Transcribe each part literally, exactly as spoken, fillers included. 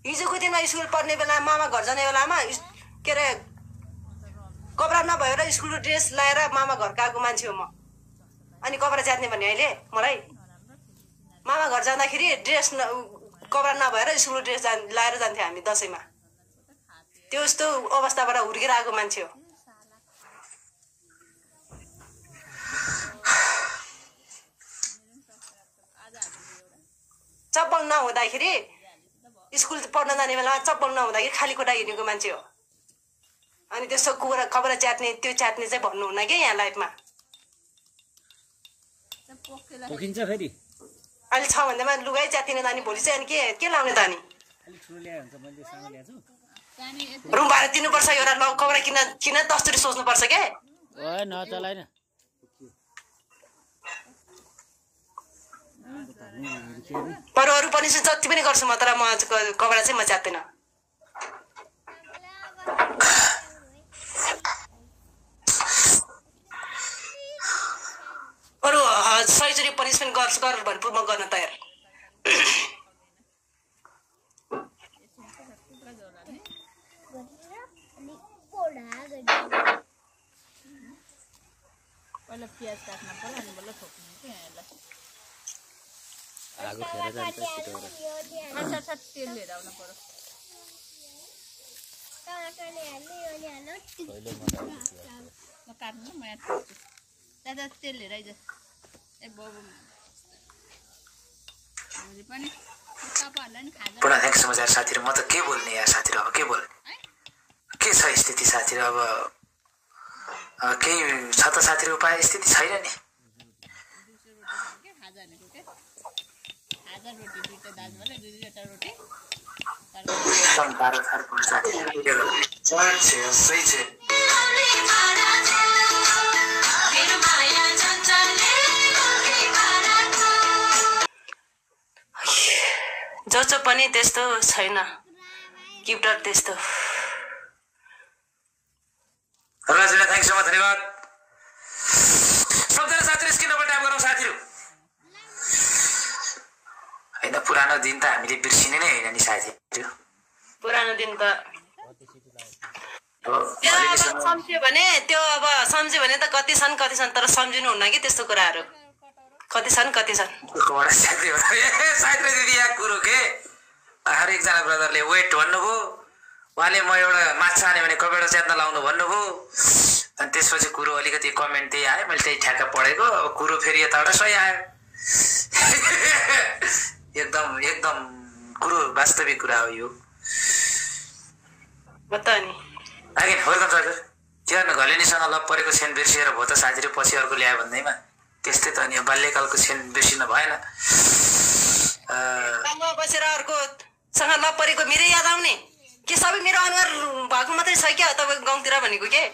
हिजोको दिनमा स्कुल पढ्ने बेला मामा घर जाने बेलामा के अरे कपडा नभएर स्कुल ड्रेस लाएर मामा घर गएको मान्छे हो म। अनि कपडा च्यात्ने भन्ने अहिले मलाई मामा घर जाँदाखेरि ड्रेस कपडा नभएर स्कुल ड्रेस लाएर जान्थ्यो हामी दसैँमा। त्यो यस्तो अवस्थाबाट हुर्केर आएको मान्छे हो। चप्पल नहुँदाखेरि स्कुल पढ्न जाने बेलामा चप्पल नहुँदाखेरि खाली खुट्टा हिँडेको मान्छे हो। अनि त्यस्तो कुरा खबर च्यात्ने त्यो च्यात्ने चाहिँ भन्नुहुन्न क्या यहाँ लाइफमा। पोखिन्छ फेरि अहिले छ भन्दामा लुगाइ च्यातिने त अनि भोलि चाहिँ अनि के के लाउने त अनि रुम भाडा तिर्नुपर्छ। एउटा ल कपडा किन किन दस्तुरी सोच्नुपर्छ के नचलाइन बरु अरू पनि जति पनि गर्छु म, तर म कपडा चाहिँ म च्यात्दिनँ। अरू सहीचोरी पनिसमेन्ट गर्छु गर भने म गर्न तयार। पहिला प्याज काट्न पर्यो अनि बल्ल छोप्नु के यसलाई आगो फेर जान्छ छिटो सट सट तेल लिएर आउनु पर्यो। म काट्नु म यहाँ छोप्छु। दादा तेल लिएर आइज। ए बाबु मैले पनि तपाईँहरूलाई नि खाजा पुरा थ्याङ्क समाचार साथीहरू। म त के बोल्ने यार साथीहरू, अब के बोल्ने के छ स्थिति साथीहरू। अब अब केही छ त साथीहरू उपाय? स्थिति छैन नि। एकदम गाह्रो छ साथीहरू। सही छ जो पनि त्यस्तो छैन, गिफ्टर त्यस्तो। राजुलाई थ्याङ्क सो मच, धन्यवाद। सबजना साथीहरू स्क्रिन डबल ट्याप गरौँ साथीहरू। होइन पुरानो दिन त हामीले बिर्सिने नै होइन नि साथीहरू। पुरानो दिन त सम्झ्यो भने त्यो अब सम्झ्यो भने त कति छन् कति छन्, तर सम्झिनु हुन्न कि त्यस्तो कुराहरू। कति छन् कति छन् साथी दिदी यहाँ कुरो के हर एकजना ब्रदरले वेट भन्नुभयो। उहाँले म एउटा माछा हाने भने कपडा च्यात्न लाउनु भन्नुभयो। अनि त्यसपछि कुरो अलिकति कमेन्ट त्यही आयो, मैले त्यही ठ्याक्क पढेको। अब कुरो फेरि यताबाट सही आयो। एकदम एकदम कुरो वास्तविक कुरा हो यो। बतानी आगे वेलकम सर। के गर्नु घलेनीसँग लप परेको छेन बिर्सिएर भयो त साथीहरू, पछि अर्को ल्यायो भन्दैमा त्यस्तै त नि। बाल्यकालको छेन बिर्सिन भएन। बसेर अर्कोसँग लप परेको मेरै याद आउने के सबै मेरो अनुहार भएको मात्रै छ क्या तपाईँको गाउँतिर भनेको के?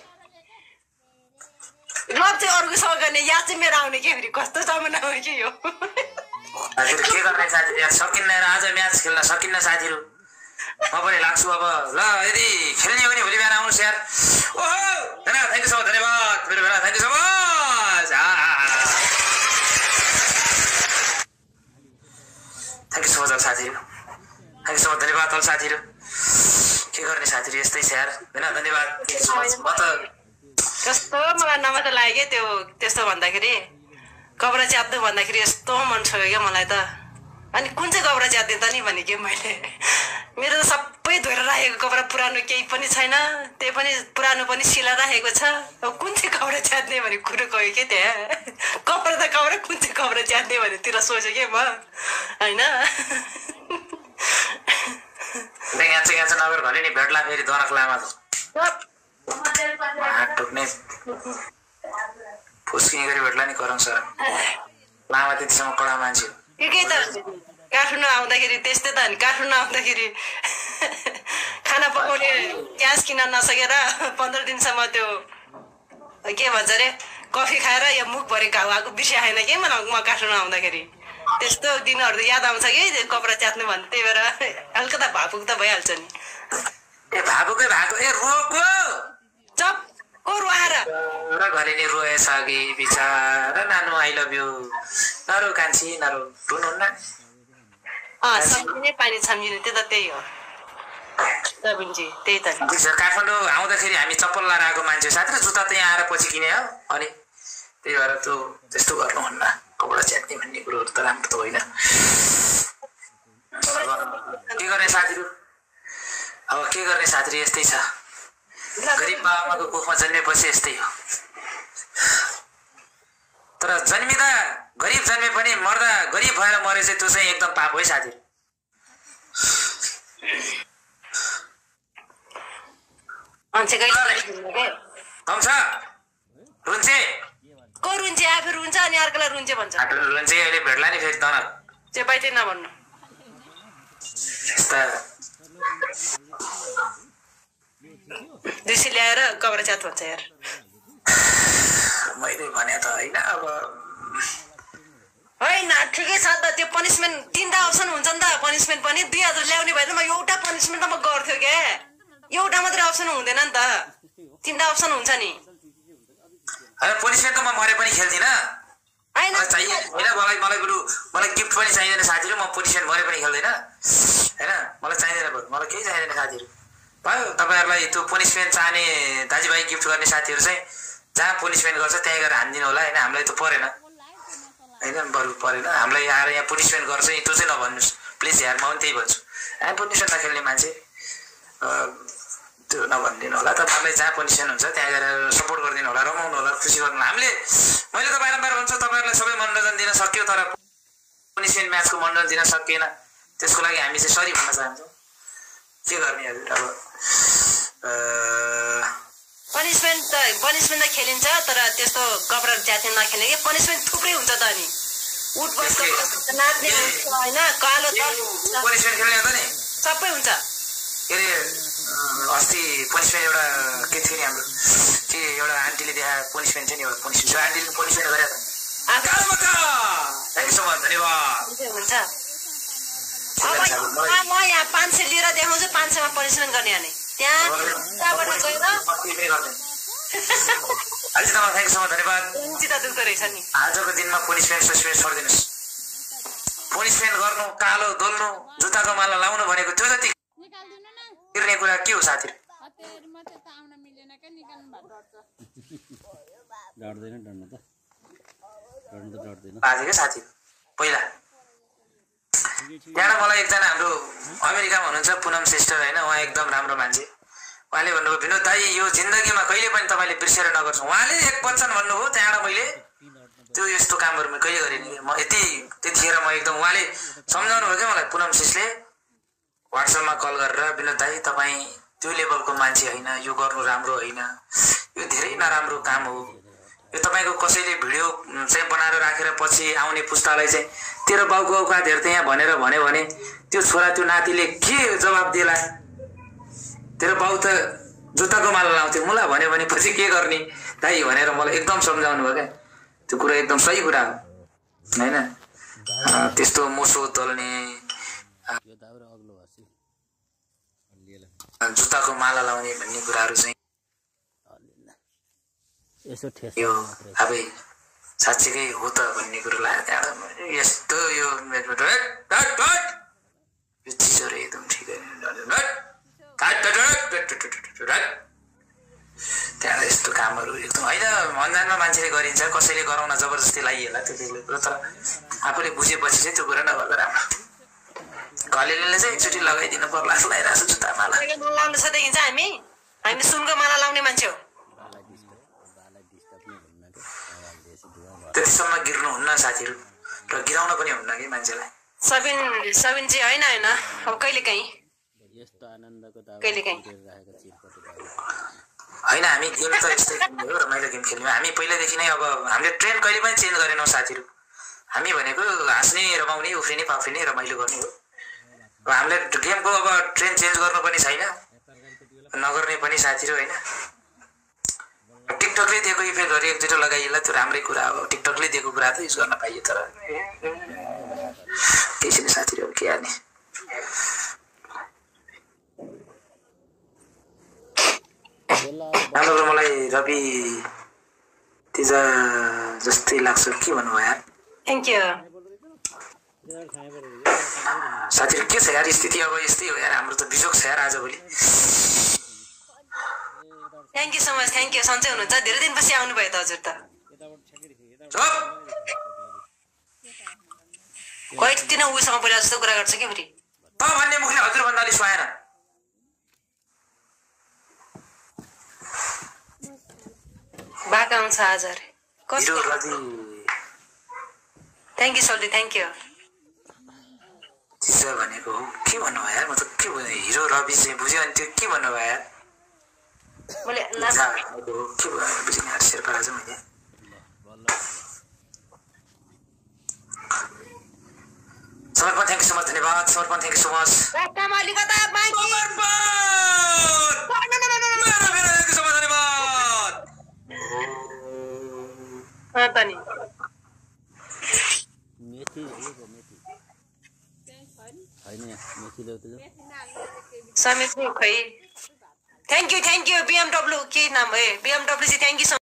लप चाहिँ अर्कोसँग गर्ने याद चाहिँ मेरो आउने के? फेरि कस्तो जमाना हो कि यो। के गर्ने साथीहरू यार, सकिन्न आज म्याच खेल्न सकिन्न साथीहरू। म पनि लाग्छु अब। ल यदि खेल्ने हो भने भोलि बिहान आउनुहोस् यार। ओहो धन्यवाद, थ्याङ्क यू सो मच, धन्यवाद मेरो बेला, thank you so much, thank you so much साथीहरू, थ्याङ्क यू सो मच, धन्यवाद अल साथीहरू। के गर्ने साथीहरू यस्तै छ यार, होइन धन्यवाद। म त कस्तो मलाई नमात्र लाग्यो क्या त्यो त्यस्तो भन्दाखेरि, कपडा च्यात्नु भन्दाखेरि यस्तो मन छोयो क्या मलाई त। अनि कुन चाहिँ कपडा च्यात्ने त नि भने कि मैले मेरो त सबै धोएर राखेको कपडा पुरानो केही पनि छैन, त्यही पनि पुरानो पनि सिला राखेको छ। अब कुन चाहिँ कपडा च्यात्ने भने कुरो गयो क्या त्यहाँ। कपडा त कपडा, कुन चाहिँ कपडा च्यात्ने भनेतिर सोचेँ क्या म, होइन। यहाँ चाहिँ यहाँ चाहिँ नगर घले नि भेट्ला फेरि दरक लामा टुक्ने फुस्किने गरी भेट्ला नि करङ सर। लामा त्यतिसम्म कडा मान्छे हो। के त काठमाडौँ आउँदाखेरि त्यस्तै त नि। काठमाडौँ आउँदाखेरि खाना पकाउने ग्यास किन्न नसकेर पन्ध्र दिनसम्म त्यो के भन्छ अरे कफी खाएर यो मुखभरि घाउ आएको बिर्सिआएन कि मलाई म काठमाडौँ आउँदाखेरि। त्यस्तो दिनहरू याद आउँछ कि कपडा च्यात्नु भन्दा। त्यही भएर अलिकता भावुक त भइहाल्छ नि। ए भावुकै भएको ए रोको चप को रुवाएर र घरे नि रोएछ कि बिचारा नानु आई लभ यु। नरो कान्छी नरो रुनुहुन्न। अँ सम्झिने पानी सम्झिने त्यो त त्यही हो। सबिनजी त्यही त काठमाडौँ आउँदाखेरि हामी चप्पल लाएर आएको मान्छे साथी र जुत्ता त यहाँ आएर पछि किने हो अनि त्यही भएर त्यो त्यस्तो गर्नुहुन्न कपडा च्यात्ने भन्ने कुरोहरू त राम्रो त होइन के गर्ने साथीहरू अब के गर्ने साथीहरू यस्तै छ गरिब बाबामाको कोखमा जन्मेपछि यस्तै हो तर जन्मिँदा गरिब जन्मे पनि मर्दा गरिब भएर मरे चाहिँ त्यो चाहिँ एकदम पाप है साथी मान्छे कहिले आउँछ रुन्चे को रुन्चे आफू रुन्छ अनि अर्कोलाई रुन्चे भन्छ रुन्चे अहिले भेट्ला नि फेरि तन चेपाइ चाहिँ नभन्नु यस्ता दुसी ल्याएर कपडा च्यात भन्छ यार मैले भने त होइन अब होइन ठिकै छ त त्यो पनिसमेन्ट तिनवटा अप्सन हुन्छ नि त पनिसमेन्ट पनि दुई हजार ल्याउने भए त म एउटा पनिसमेन्ट त म गर्थ्यो क्या एउटा मात्रै अप्सन हुँदैन नि त तिनवटा अप्सन हुन्छ नि पनिसमेन्ट त म मरे पनि खेल्दिनँ होइन चाहिए होइन मलाई मलाई बरु मलाई गिफ्ट पनि चाहिँदैन साथीहरू म पनिसमेन्ट मरे पनि खेल्दैन होइन मलाई चाहिँदैन बरु मलाई केही चाहिँदैन साथीहरू भयो तपाईँहरूलाई त्यो पनिसमेन्ट चाहने दाजुभाइ गिफ्ट गर्ने साथीहरू चाहिँ जहाँ पनिसमेन्ट गर्छ त्यहीँ गएर हानिदिनु होला होइन हामीलाई त परेन होइन बरु परेन हामीलाई आएर यहाँ पनिसमेन्ट गर्छ त्यो चाहिँ नभन्नुहोस् प्लिज यार म पनि त्यही भन्छु यहाँ पनिसमेन्ट नखेल्ने मान्छे त्यो नभनिदिनु होला तपाईँहरूलाई जहाँ पनिसमेन्ट हुन्छ त्यहाँ गएर सपोर्ट गरिदिनु होला रमाउनु होला खुसी गर्नु होला हामीले मैले त बारम्बार भन्छु तपाईँहरूलाई सबै मनोरञ्जन दिन सक्यो तर पनिसमेन्ट म्याचको मनोरञ्जन दिन सकिएन त्यसको लागि हामी चाहिँ सरी भन्न चाहन्छौँ के गर्ने हजुर अब पनिसमेन्ट त पनिसमेन्ट त खेलिन्छ तर त्यस्तो कपडा च्यात्ने नखेल्ने कि पनिसमेन्ट थुप्रै हुन्छ त अनि उठ बसको नाच्ने हुन्छ होइन कालो पनिसमेन्ट खेल्ने हो त नि सबै हुन्छ के अरे अस्ति पनिसमेन्ट एउटा के थियो नि हाम्रो के एउटा आन्टीले देखाएको पनिसमेन्ट थियो नि एउटा पनिसमेन्ट आन्टीले पनिसमेन्ट गरेर थ्याङ्क यू सो मच धन्यवाद हुन्छ अब म यहाँ पाँच सय लिएर देखाउँछु पाँच सयमा पनिसमेन्ट गर्ने अनि त्यहाँ त्यहाँबाट गएर अहिले तपाईँ थ्याङ्क यू सो मच धन्यवाद चिता दुख्दो रहेछ नि आजको दिनमा पनिसमेन्ट सस्पेन्ड छोडिदिनुहोस् पनिसमेन्ट गर्नु कालो डोल्नु जुत्ताको माला लाउनु भनेको त्यो जति गिर्ने कुरा के हो साथीहरू डर्दैन डर्नु त डर्नु त डर्दैन बाजे क्या साथी पहिला त्यहाँबाट मलाई एकजना हाम्रो अमेरिकामा हुनुहुन्छ पुनम सिस्टर होइन उहाँ एकदम राम्रो मान्छे उहाँले भन्नुभयो विनोद दाई यो जिन्दगीमा कहिले पनि तपाईँले बिर्सेर नगर्छु उहाँले एक वचन भन्नुभयो त्यहाँबाट मैले त्यो यस्तो कामहरू मैले कहिले गरेँ नि म यति त्यतिखेर म एकदम उहाँले सम्झाउनु भयो क्या मलाई पुनम सिसले वाट्सएपमा कल गरेर विनोद दाई तपाईँ त्यो लेभलको मान्छे होइन यो गर्नु राम्रो होइन यो धेरै नराम्रो काम हो यो तपाईँको कसैले भिडियो चाहिँ बनाएर राखेर पछि आउने पुस्तालाई चाहिँ तेरो बाउको औकातहरू त यहाँ भनेर भन्यो भने त्यो छोरा त्यो नातिले के जवाब दिएला तेरो बाउ त जुत्ताको माला लाउँथ्यो मुला भन्यो भने पछि के गर्ने दाइ भनेर मलाई एकदम सम्झाउनु भयो क्या त्यो कुरा एकदम सही कुरा हो होइन त्यस्तो मोसो दल्ने जुत्ताको माला लाउने भन्ने कुराहरू चाहिँ यो अब साँच्चीकै हो त भन्ने कुरो लाग्यो त्यहाँबाट यस्तो यो यो चिजहरू एकदम ठिकै त्यहाँबाट यस्तो कामहरू एकदम होइन अन्जानमा मान्छेले गरिन्छ कसैले गराउन जबरजस्ती लागिएला त्यो बेग्लै कुरो तर आफूले बुझेपछि चाहिँ त्यो कुरा नगर्दा राम्रो घलेले चाहिँ एकचोटि लगाइदिनु पर्ला जस्तो लागिरहेको छ जुत्ता माला लाउनु छ देखिन्छ हामी हामी सुनको माला लाउने मान्छे हो त्यतिसम्म गिर्नुहुन्न साथीहरू र गिराउन पनि हुन्न कि मान्छेलाई सबिन सबिन चाहिँ होइन होइन अब कहिले काहीँ कहिले काहीँ होइन हामी गेम त यस्तै खेल्ने हो रमाइलो गेम खेल्ने हामी पहिल्यैदेखि नै अब हामीले ट्रेन कहिले पनि चेन्ज गरेनौँ साथीहरू हामी भनेको हाँस्ने रमाउने उफ्रिने पाफ्रिने रमाइलो गर्ने हो अब हामीले गेमको अब ट्रेन चेन्ज गर्नु पनि छैन नगर्ने पनि साथीहरू होइन टिकटकले दिएको इफेक्टहरू एक दुईवटा लगाइएला त्यो राम्रै कुरा हो टिकटकले दिएको कुरा त युज गर्न पाइयो तर केही छैन साथीहरू के हाल्ने राम्रो मलाई रवि तिजा जस्तै लाग्छ के भन्नुभयो यार थ्याङ्क यू साथीहरू के छ यार स्थिति अब यस्तै हो यार हाम्रो त बिजोक छ यार आजभोलि thank you so much thank you सन्चै हुनुहुन्छ धेरै दिनपछि आउनुभयो त हजुर त कोही किन उसँग पहिला जस्तो कुरा गर्छ कि फेरि त भन्ने मुखले हजुर भन्दा अलि सुहाएन बाका आउँछ आज अरे हिरो रवि थ्याङ्क यू सल्टी थ्याङ्क यू चिज भनेको हो के भन्नुभयो यार म त के भन्नु हिरो रवि चाहिँ बुझ्यो अनि त्यो के भन्नुभयो यार मैले के भयो बुझ्ने यार शेर्पा राजा मैले समर्पण थ्याङ्क यू सो मच धन्यवाद समर्पण थ्याङ्क यू सो मच नि मेथी मेथी होइन मेथी ल्याउ त समेत खै thank you thank you BMW के नाम हो बिएमडब्ल्यू चाहिँ थ्याङ्क यू